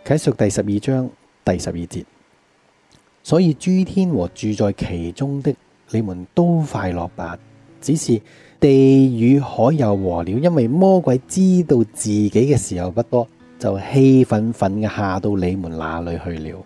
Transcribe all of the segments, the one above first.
啟示錄第12章第12節，所以諸天和住在其中的，你們都快樂吧。只是地與海又禍了，因為魔鬼知道自己嘅時候不多，就氣憤憤嘅下到你們那裏去了。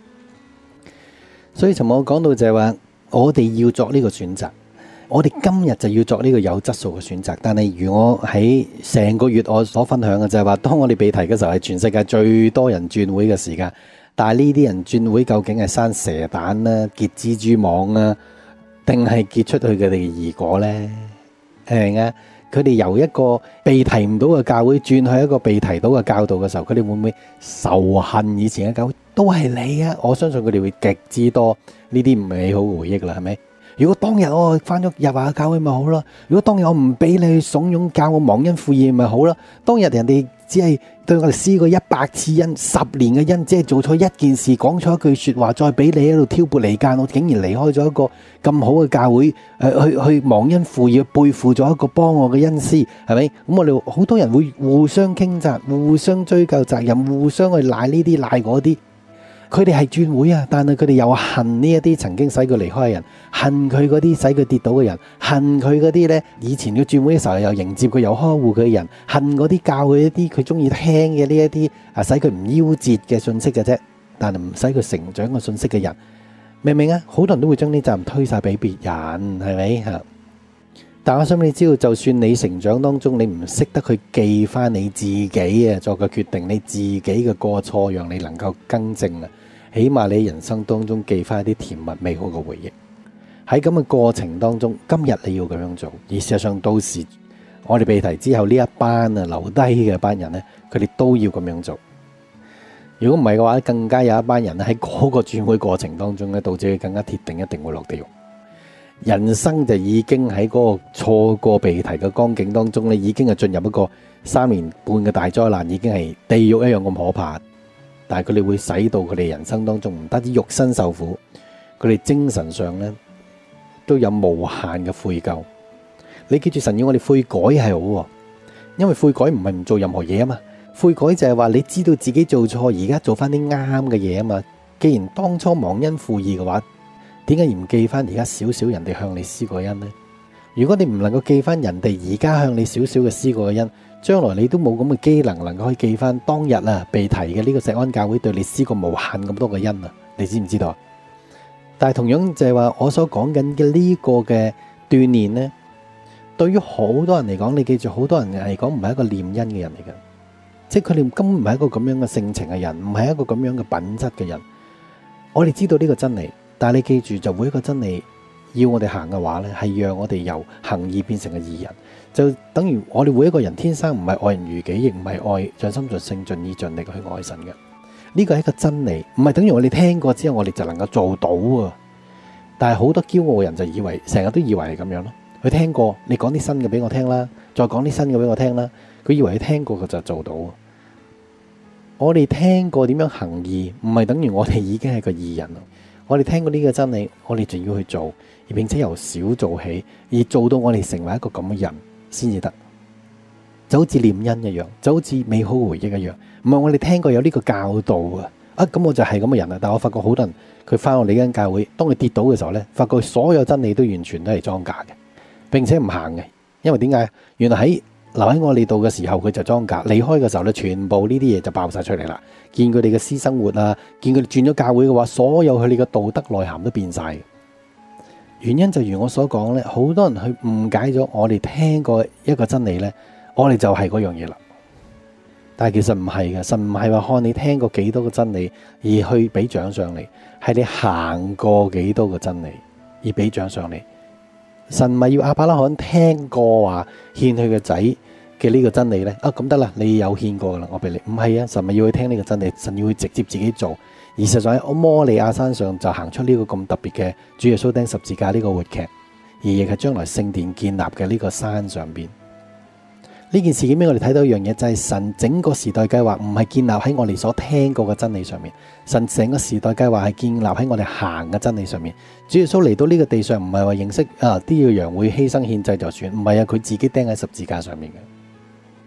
所以尋日我講到就係話，我哋要作呢個選擇，我哋今日就要作呢個有質素嘅選擇。但係如我喺成個月我所分享嘅就係話，當我哋被提嘅時候係全世界最多人轉會嘅時間，但係呢啲人轉會究竟係生蛇蛋啦、結蜘蛛網啊，定係結出去佢哋嘅異果呢？係啊，佢哋由一個被提唔到嘅教會轉去一個被提到嘅教導嘅時候，佢哋會唔會仇恨以前嘅教會？都係你啊！我相信佢哋會極之多呢啲唔美好回憶啦，係咪？如果當日我翻咗入華教會咪好咯？如果當日我唔俾你去慫恿教我忘恩負義咪好咯？當日人哋只係對我哋施過100次恩，10年嘅恩，只係做錯一件事，講錯一句說話，再俾你喺度挑撥離間，我竟然離開咗一個咁好嘅教會，去忘恩負義，背負咗一個幫我嘅恩師，係咪？咁我哋好多人會互相傾責，互相追究責任，互相去賴呢啲賴嗰啲。佢哋係轉會啊，但係佢哋又恨呢一啲曾經使佢離開嘅人，恨佢嗰啲使佢跌倒嘅人，恨佢嗰啲咧以前佢轉會嘅時候又迎接佢又呵護佢嘅人，恨嗰啲教佢一啲佢中意聽嘅呢一啲使佢唔夭折嘅信息嘅啫，但係唔使佢成長嘅信息嘅人，明唔明啊？好多人都會將呢責任推晒俾別人，係咪嚇？但我想你知道，就算你成長當中你唔識得去記翻你自己啊作個決定，你自己嘅過錯，讓你能夠更正啊！起碼你人生當中記翻一啲甜蜜美好嘅回憶。喺咁嘅過程當中，今日你要咁樣做，而事實上到時我哋被提之後呢一班留低嘅班人呢，佢哋都要咁樣做。如果唔係嘅話，更加有一班人喺嗰個轉會過程當中咧，導致佢更加鐵定一定會落地獄。人生就已經喺嗰個錯過被提嘅光景當中咧，已經係進入一個3年半嘅大災難，已經係地獄一樣咁可怕。但係佢哋會使到佢哋人生當中唔單止肉身受苦，佢哋精神上咧都有無限嘅悔疚。你記住，神要我哋悔改係好，因為悔改唔係唔做任何嘢啊嘛。悔改就係話你知道自己做錯，而家做翻啲啱嘅嘢啊嘛。既然當初忘恩負義嘅話，點解唔記翻而家少少人哋向你施過恩呢？如果你唔能夠記翻人哋而家向你少少嘅施過嘅恩，將來你都冇咁嘅機能夠可以記翻當日被提嘅呢個石安教會對你施過無限咁多嘅恩啊！你知唔知道？但係同樣就係話我所講緊嘅呢個嘅鍛煉呢，對於好多人嚟講，你記住，好多人嚟講唔係一個念恩嘅人嚟嘅，即係佢哋根本唔係一個咁樣嘅性情嘅人，唔係一個咁樣嘅品質嘅人。我哋知道呢個真理，但係你記住，就每一個真理要我哋行嘅話呢，係讓我哋由行義變成嘅義人，就等於我哋每一個人天生唔係愛人如己，亦唔係愛盡心盡性盡意盡力去愛神嘅。呢個係一個真理，唔係等於我哋聽過之後我哋就能夠做到啊！但係好多驕傲嘅人就以為，成日都以為係咁樣咯。佢聽過，你講啲新嘅俾我聽啦，再講啲新嘅俾我聽啦，佢以為佢聽過佢就做到。我哋聽過點樣行義，唔係等於我哋已經係個義人咯。我哋聽過呢個真理，我哋就要去做，而並且由少做起，而做到我哋成為一個咁嘅人先至得。就好似念恩一樣，就好似美好回憶一樣。唔係我哋聽過有呢個教導咁我就係咁嘅人啦。但我發覺好多人佢翻我哋間教會，當佢跌倒嘅時候呢，發覺所有真理都完全都係裝假嘅，並且唔行嘅。因為點解？原來留喺我哋度嘅時候佢就裝假，離開嘅時候呢，全部呢啲嘢就爆晒出嚟啦。見佢哋嘅私生活啊，見佢哋轉咗教會嘅話，所有佢哋嘅道德內涵都變晒。原因就如我所講呢，好多人去誤解咗我哋聽過一個真理呢，我哋就係嗰樣嘢啦。但係其實唔係嘅，神唔係話看你聽過幾多個真理而去俾獎賞你，係你行過幾多個真理而俾獎賞你。神唔係要亞伯拉罕聽過話獻佢個仔嘅呢個真理呢，咁得啦，你有獻過啦，我俾你。唔係啊，神咪要去聽呢個真理，神要去直接自己做。而實在喺摩利亞山上就行出呢個咁特別嘅主耶穌釘十字架呢個活劇，而亦係將來聖殿建立嘅呢個山上邊。呢件事件俾我哋睇到一樣嘢，就係神整個時代計劃唔係建立喺我哋所聽過嘅真理上面，神整個時代計劃係建立喺我哋行嘅真理上面。主耶穌嚟到呢個地上唔係話認識啲嘅羊會犧牲獻祭就算，唔係啊，佢自己釘喺十字架上面嘅。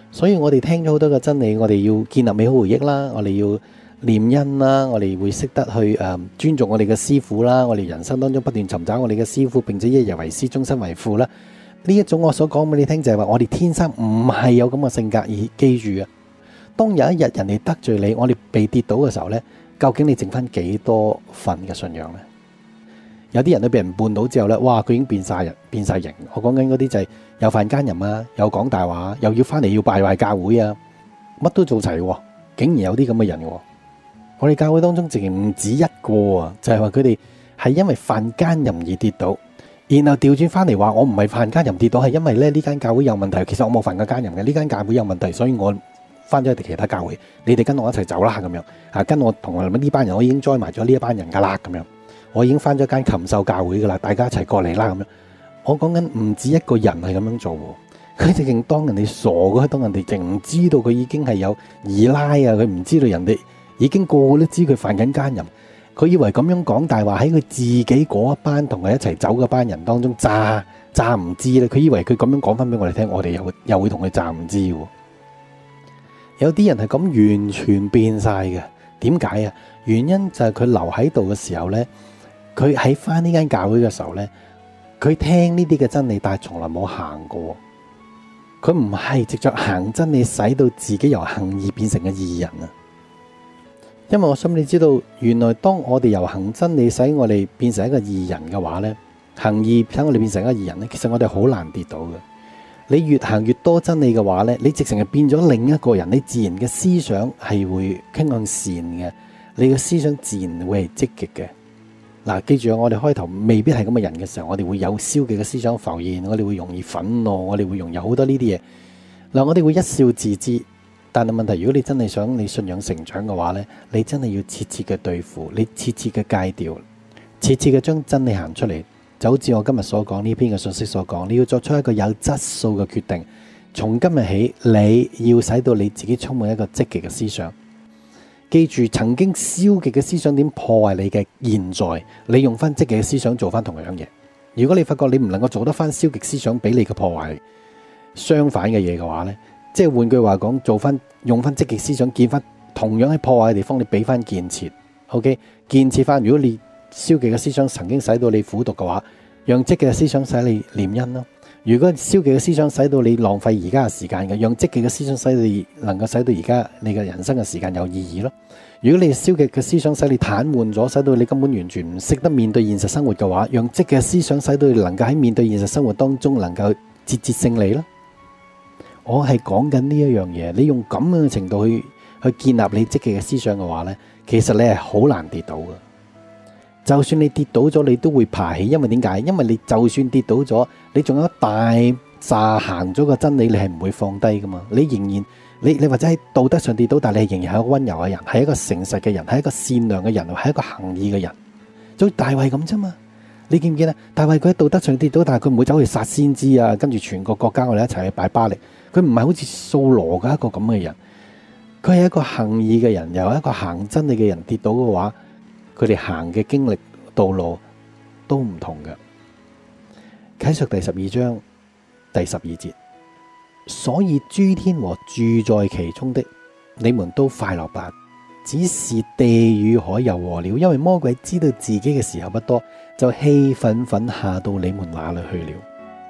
所以我哋聽咗好多嘅真理，我哋要建立美好回憶啦，我哋要念恩啦，我哋會識得去尊重我哋嘅師傅啦，我哋人生當中不斷尋找我哋嘅師傅，並且一日為師，終身為父啦。呢一種我所講俾你聽就係話，我哋天生唔係有咁嘅性格，而記住啊，當有一日人哋得罪你，我哋被跌倒嘅時候呢，究竟你剩翻幾多份嘅信仰呢？有啲人都俾人絆倒之後呢，哇！佢已經變晒人，變晒形。我講緊嗰啲就係有犯奸淫啊，有講大話，又要翻嚟要敗壞教會啊，乜都做齊，竟然有啲咁嘅人。我哋教會當中淨係唔止一個啊，就係話佢哋係因為犯奸淫而跌倒，然後調轉翻嚟話我唔係犯奸淫跌倒，係因為咧呢間教會有問題。其實我冇犯過奸淫嘅，呢間教會有問題，所以我翻咗去其他教會。你哋跟我一齊走啦，咁樣啊，跟我同呢班人，我已經 join 埋咗呢一班人噶啦，咁樣。我已經翻咗間禽獸教會噶啦，大家一齊過嚟啦咁樣。我講緊唔止一個人係咁樣做，佢直情當人哋傻嘅，當人哋淨唔知道佢已經係有二奶啊，佢唔知道人哋已經個個都知佢犯緊奸淫，佢以為咁樣講大話喺佢自己嗰一班同佢一齊走嗰班人當中詐唔知咧，佢以為佢咁樣講翻俾我哋聽，我哋又會同佢詐唔知喎。有啲人係咁完全變晒嘅，點解啊？原因就係佢留喺度嘅時候呢。佢喺翻呢間教會嘅時候呢，佢聽呢啲嘅真理，但係從來冇行過。佢唔係藉着行真理，使到自己由行義變成嘅義人啊！因為我心裏知道，原來當我哋由行真理，使我哋變成一個義人嘅話呢，行義使我哋變成一個義人呢，其實我哋好難跌倒嘅。你越行越多真理嘅話呢，你直情係變咗另一個人，你自然嘅思想係會傾向善嘅，你嘅思想自然會係積極嘅。嗱，記住我哋開頭未必係咁嘅人嘅時候，我哋會有消極嘅思想浮現，我哋會容易憤怒，我哋會容易有好多呢啲嘢。嗱，我哋會一笑置之，但係問題，如果你真係想你信仰成長嘅話呢，你真係要切切嘅對付，你切切嘅戒掉，切切嘅將真理行出嚟。就好似我今日所講呢篇嘅信息所講，你要作出一個有質素嘅決定。從今日起，你要使到你自己充滿一個積極嘅思想。記住，曾經消極嘅思想點破壞你嘅現在，你用翻積極嘅思想做翻同樣嘢。如果你發覺你唔能夠做得翻消極思想俾你嘅破壞相反嘅嘢嘅話呢，即係換句話講，用翻積極思想建翻同樣喺破壞嘅地方，你俾翻建設。OK， 建設翻。如果你消極嘅思想曾經使到你苦毒嘅話，讓積極嘅思想使你念恩咯。如果消極嘅思想使到你浪費而家嘅時間嘅，讓積極嘅思想使你能夠使到而家你嘅人生嘅時間有意義咯。如果你消極嘅思想使你癱瘓咗，使到你根本完全唔識得面對現實生活嘅話，讓積極嘅思想使到你能夠喺面對現實生活當中能夠節節勝利咯。我係講緊呢一樣嘢，你用咁樣嘅程度去建立你積極嘅思想嘅話呢，其實你係好難跌倒嘅。就算你跌倒咗，你都會爬起，因為點解？因為你就算跌倒咗，你仲有一大扎行咗個真理，你係唔會放低噶嘛。你仍然你或者喺道德上跌倒，但係你仍然係一個溫柔嘅人，係一個誠實嘅人，係一個善良嘅人，係一個行義嘅人，就好似大衛咁啫嘛。你見唔見啊？大衛佢喺道德上跌倒，但係佢唔會走去殺先知啊，跟住全個國家我哋一齊去拜巴力。佢唔係好似掃羅嘅一個咁嘅人，佢係一個行義嘅人，又係一個行真理嘅人。跌倒嘅話，佢哋行嘅經歷道路都唔同嘅。啟示第12章第12節，所以諸天和住在其中的，你們都快樂吧。只是地與海又禍了，因為魔鬼知道自己嘅時候不多，就氣憤憤下到你們那裏去了。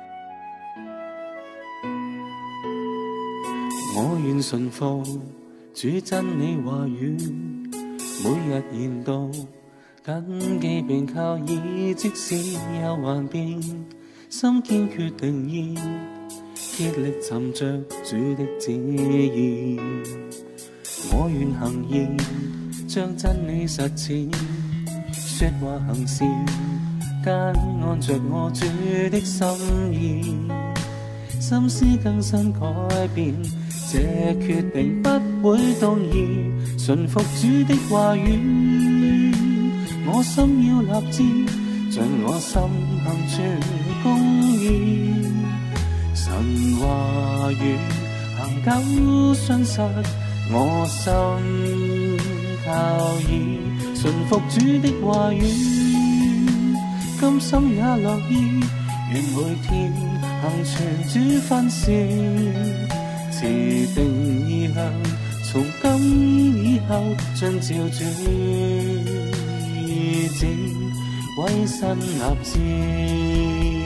我願順服主真理話語，每日研讀謹記並靠倚，即使有幻變，心堅決定意，竭力尋着主的旨意。我願行義，將真理實踐，說話行事皆按着我主的心意，心思更新改變，這決定不會動搖，順服主的話語，我心要立志，盡我心行全公義，神話語行久信實，我心靠倚，順服主的話語，甘心也樂意，願每天行全主訓示， 持定意向，從今以後盡照主意志，委身立志。